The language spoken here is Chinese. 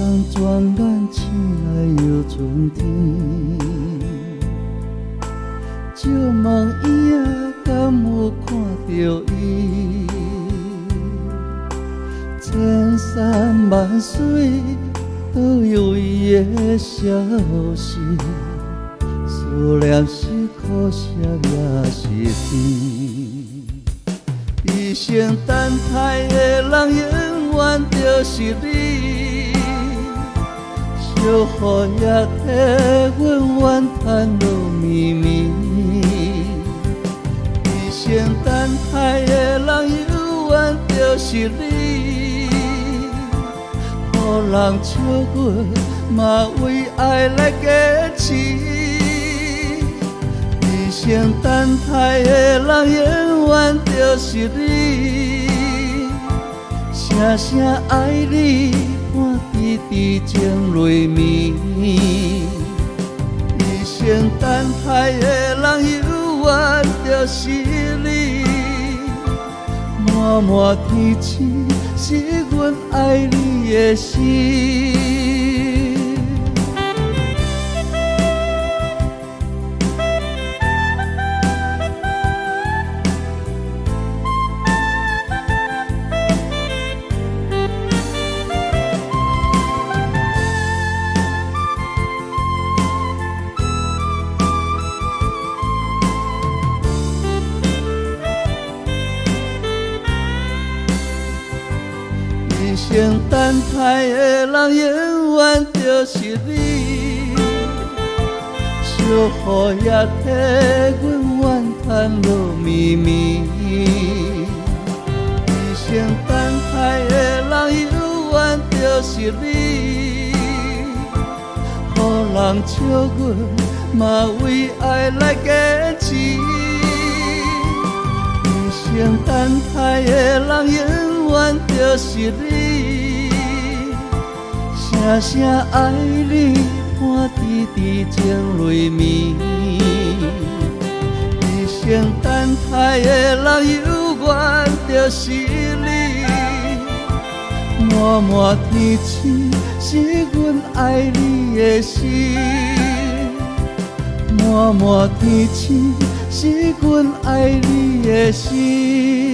人转眼醒来又春天，借梦影啊，敢有看到伊？千山万水都有伊的消息，思念是苦涩也是甜。一生等待的人，永远就是你。小雨也替阮怨叹落绵绵。一生等待的人，永远就是你。予人笑阮，嘛为爱来坚持。一生等待的人，永远就是你。声声爱你，伴滴滴情泪绵。一生等待的人，永远就是你。满满天星，是阮爱你的心。一生等待的人，永远就是你。小雨也替阮怨叹落绵绵。一生等待的人，永远就是你。予人笑阮，嘛为爱来坚持。一生等待的人，永远就是你。声声爱你，伴滴滴情泪绵。一生等待的人，永远就是你。满满天星，是阮爱你的心。满满天星，是阮爱你的心。